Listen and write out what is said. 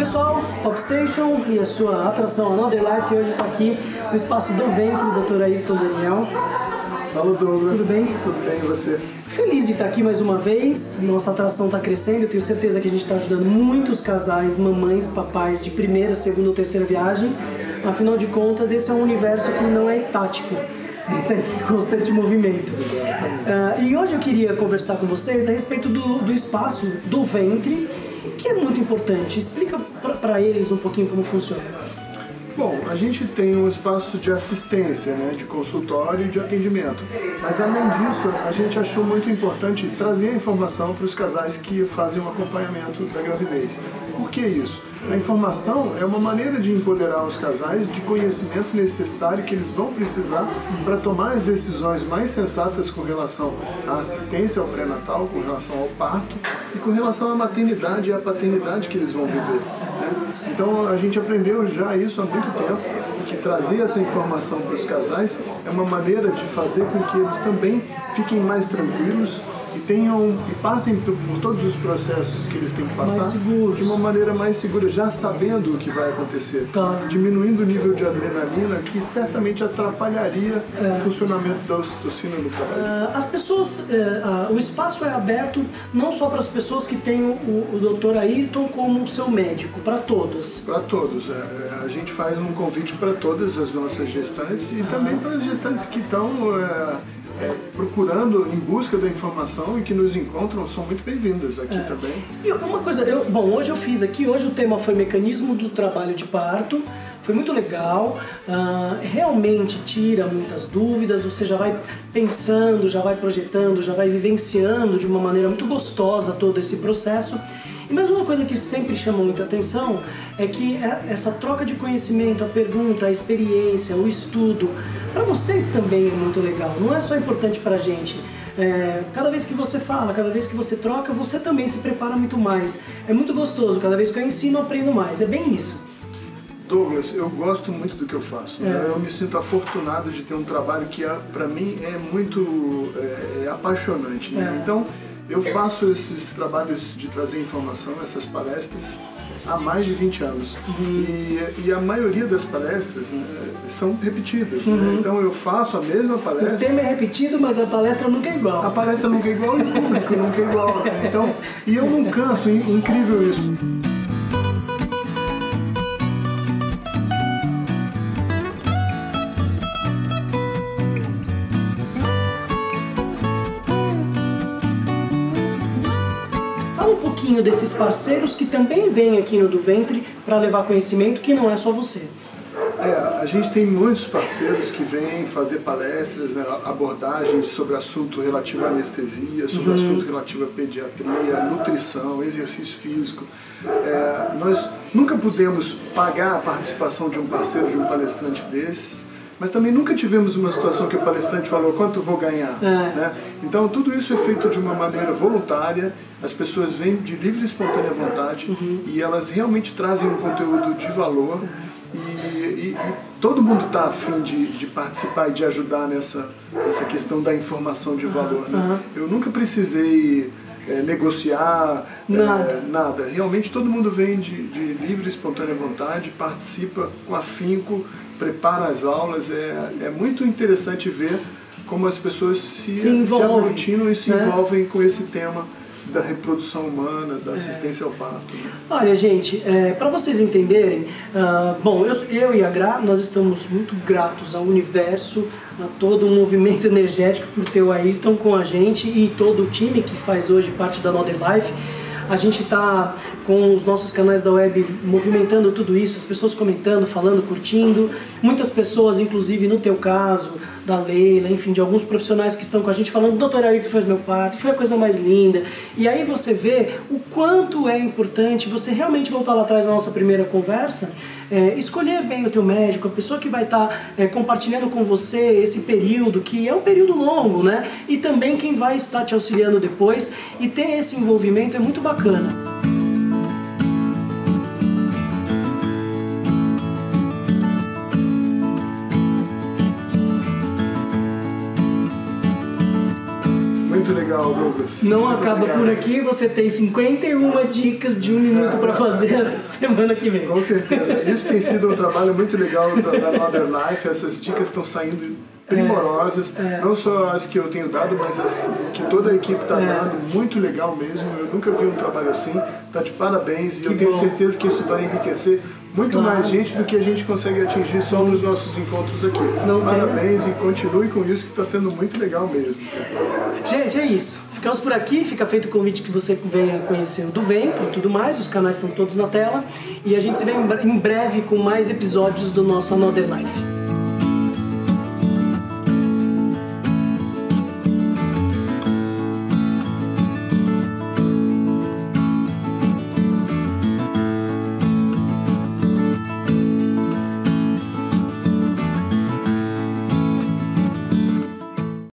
pessoal, Popstation e a sua atração Another Life hoje está aqui no espaço do ventre, Dr. Ayrton Daniel. Fala, Douglas. Tudo bem? Tudo bem, e você? Feliz de estar aqui mais uma vez, nossa atração está crescendo, eu tenho certeza que a gente está ajudando muitos casais, mamães, papais de primeira, segunda ou terceira viagem. Afinal de contas, esse é um universo que não é estático, ele está em constante movimento. E hoje eu queria conversar com vocês a respeito do espaço do ventre, que é muito importante. Explica para eles um pouquinho como funciona. Bom, a gente tem um espaço de assistência, né, de consultório e de atendimento. Mas além disso, a gente achou muito importante trazer a informação para os casais que fazem o acompanhamento da gravidez. Por que isso? A informação é uma maneira de empoderar os casais de conhecimento necessário que eles vão precisar para tomar as decisões mais sensatas com relação à assistência ao pré-natal, com relação ao parto e com relação à maternidade e à paternidade que eles vão viver, né? Então a gente aprendeu já isso há muito tempo, que trazer essa informação para os casais é uma maneira de fazer com que eles também fiquem mais tranquilos e passem por todos os processos que eles têm que passar de uma maneira mais segura, já sabendo o que vai acontecer, diminuindo o nível de adrenalina que certamente atrapalharia o funcionamento da ocitocina no trabalho. As pessoas, o espaço é aberto não só para as pessoas que têm o Dr. Ayrton como seu médico, para todos. Para todos. A gente faz um convite para todas as nossas gestantes e também para as gestantes que estão procurando em busca da informação e que nos encontram, são muito bem-vindas aqui também. E uma coisa, hoje eu fiz aqui, hoje o tema foi mecanismo do trabalho de parto, foi muito legal, realmente tira muitas dúvidas, você já vai pensando, já vai projetando, já vai vivenciando de uma maneira muito gostosa todo esse processo. E mais uma coisa que sempre chama muita atenção é que essa troca de conhecimento, a pergunta, a experiência, o estudo, para vocês também é muito legal, não é só importante para a gente. Cada vez que você fala, cada vez que você troca, você também se prepara muito mais. É muito gostoso, cada vez que eu ensino, eu aprendo mais, é bem isso. Douglas, eu gosto muito do que eu faço. Eu me sinto afortunado de ter um trabalho que, para mim, é muito apaixonante, né? Então, eu faço esses trabalhos de trazer informação, essas palestras, há mais de 20 anos. E a maioria das palestras, né, são repetidas. Né? Então eu faço a mesma palestra. O tema é repetido, mas a palestra nunca é igual. A palestra nunca é igual e o público nunca é igual. Então, e eu não canso, incrível isso. Desses parceiros que também vêm aqui no Do Ventre para levar conhecimento, que não é só você. A gente tem muitos parceiros que vêm fazer palestras, abordagens sobre assunto relativo à anestesia, sobre assunto relativo à pediatria, nutrição, exercício físico. Nós nunca pudemos pagar a participação de um parceiro, de um palestrante desses, mas também nunca tivemos uma situação que o palestrante falou quanto eu vou ganhar. Né? Então tudo isso é feito de uma maneira voluntária, as pessoas vêm de livre e espontânea vontade e elas realmente trazem um conteúdo de valor e todo mundo está a fim de participar e de ajudar nessa questão da informação de valor. Né? Eu nunca precisei negociar nada. Realmente todo mundo vem de livre e espontânea vontade, participa com afinco, prepara as aulas. É muito interessante ver como as pessoas se aglutinam e se envolvem com esse tema da reprodução humana, da assistência ao parto. Né? Olha, gente, para vocês entenderem, bom, eu e a Gra, nós estamos muito gratos ao universo, a todo o movimento energético por ter o Ayrton com a gente e todo o time que faz hoje parte da Another Life. A gente está com os nossos canais da web movimentando tudo isso, as pessoas comentando, falando, curtindo. Muitas pessoas, inclusive no teu caso, da Leila, enfim, de alguns profissionais que estão com a gente falando: Dr. Ayrton fez meu parto, foi a coisa mais linda. E aí você vê o quanto é importante você realmente voltar lá atrás na nossa primeira conversa, escolher bem o teu médico, a pessoa que vai estar compartilhando com você esse período, que é um período longo, né? E também quem vai estar te auxiliando depois, e ter esse envolvimento é muito bacana. Muito legal, Douglas. Não Muito acaba obrigado. por aqui, você tem 51 dicas de 1 minuto para fazer semana que vem. Com certeza. Isso tem sido um trabalho muito legal da Modern Life. Essas dicas estão saindo primorosas. Não só as que eu tenho dado, mas as que toda a equipe está dando. Muito legal mesmo. Eu nunca vi um trabalho assim. Está de parabéns. E eu tenho certeza que isso vai enriquecer muito mais gente do que a gente consegue atingir só nos nossos encontros aqui. Parabéns e continue com isso, que está sendo muito legal mesmo. Gente, é isso. Ficamos por aqui. Fica feito o convite que você venha conhecer o do Ventre e tudo mais. Os canais estão todos na tela. E a gente se vê em breve com mais episódios do nosso Another Life.